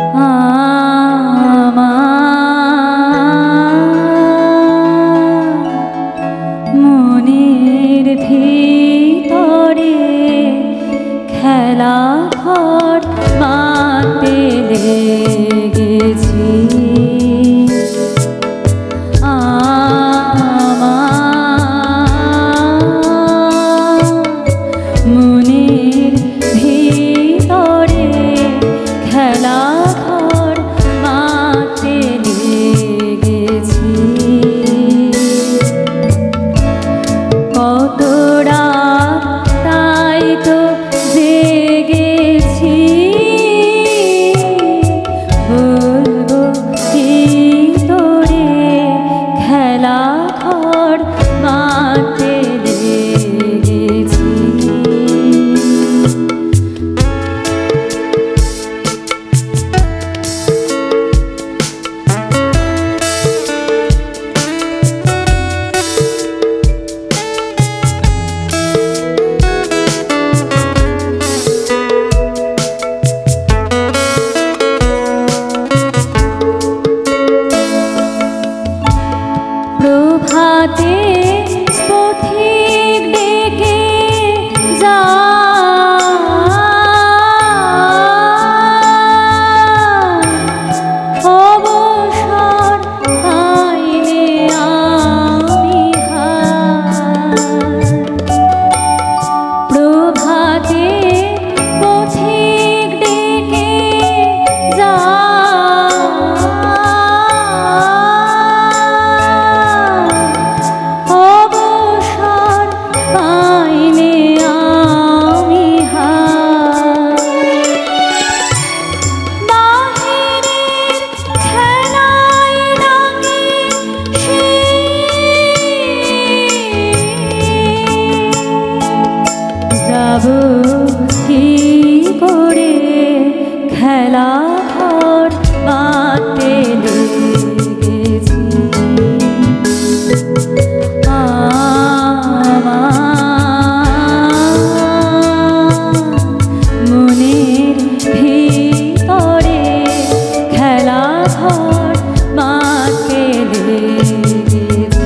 মনের ভিতরে খেলা ঘর মাতে লেগেছি। মনের ভিতরে খেলা ঘর মাতে লেগেছি। কত রাত তাই তো জেগেছি, বলবো কি তোরে খেলা ঘর মাতে লেগেছি। প্রভাতে পথিক ডেকে যায়, অবসর পাইলে আমি হায়। প্রভাতে পথিক ডেকে কি করে খেলা ঘর মাতে লেগেছি। মনের ভিতরে খেলা ঘর মাতে লেগেছি।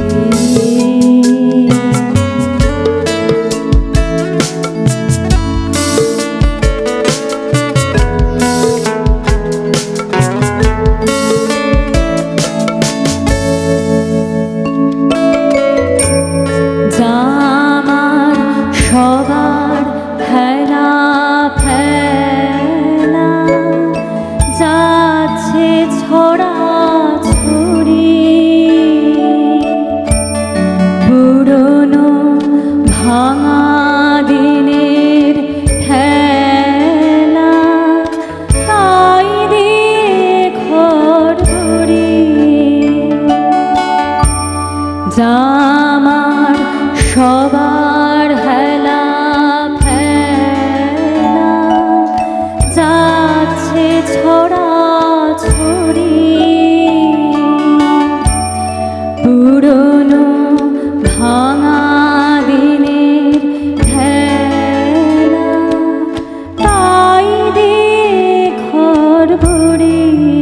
সবার খেলা ফেলা যাচ্ছে ছড়া ছড়ি, পুরনো ভাঙা দিনের খেলা তাই দিয়ে ঘর ভরি। জামার সবার হেলা ফেলা যাচ্ছে ছড়া ছড়ি, পুরনো ভাঙা দিনের খেলা তাই দিয়ে ঘর ভরি।